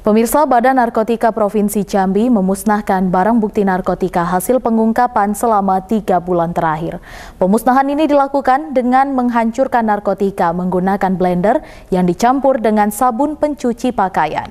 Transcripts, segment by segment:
Pemirsa, Badan Narkotika Provinsi Jambi memusnahkan barang bukti narkotika hasil pengungkapan selama 3 bulan terakhir. Pemusnahan ini dilakukan dengan menghancurkan narkotika menggunakan blender yang dicampur dengan sabun pencuci pakaian.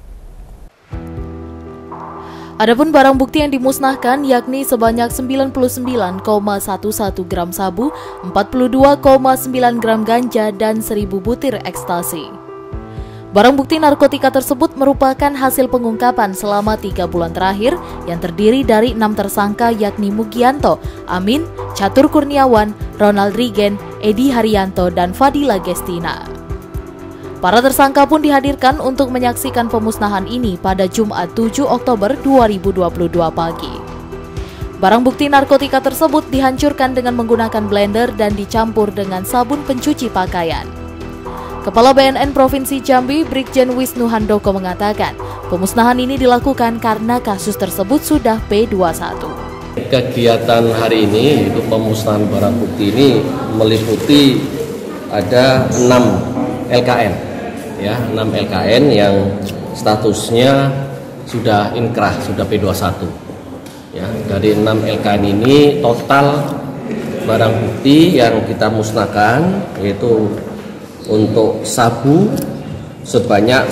Adapun barang bukti yang dimusnahkan yakni sebanyak 99,11 gram sabu, 42,9 gram ganja, dan 1000 butir ekstasi. Barang bukti narkotika tersebut merupakan hasil pengungkapan selama 3 bulan terakhir yang terdiri dari 6 tersangka yakni Mugianto, Amin, Catur Kurniawan, Ronald Rigen, Edi Haryanto, dan Fadila Gestina. Para tersangka pun dihadirkan untuk menyaksikan pemusnahan ini pada Jumat 7 Oktober 2022 pagi. Barang bukti narkotika tersebut dihancurkan dengan menggunakan blender dan dicampur dengan sabun pencuci pakaian. Kepala BNN Provinsi Jambi, Brigjen Wisnu Handoko mengatakan, pemusnahan ini dilakukan karena kasus tersebut sudah P21. Kegiatan hari ini, yaitu pemusnahan barang bukti ini meliputi ada 6 LKN, ya, 6 LKN yang statusnya sudah inkrah, sudah P21. Ya, dari 6 LKN ini total barang bukti yang kita musnahkan yaitu untuk sabu sebanyak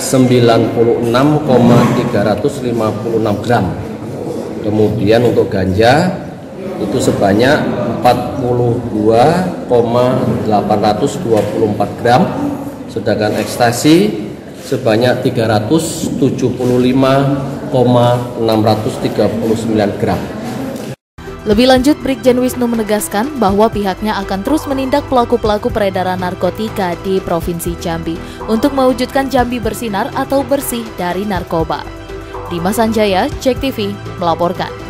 96,356 gram. Kemudian untuk ganja itu sebanyak 42,824 gram. Sedangkan ekstasi sebanyak 375,639 gram. Lebih lanjut, Brigjen Wisnu menegaskan bahwa pihaknya akan terus menindak pelaku-pelaku peredaran narkotika di Provinsi Jambi untuk mewujudkan Jambi bersinar atau bersih dari narkoba. Dimas Anjaya, Cek TV, melaporkan.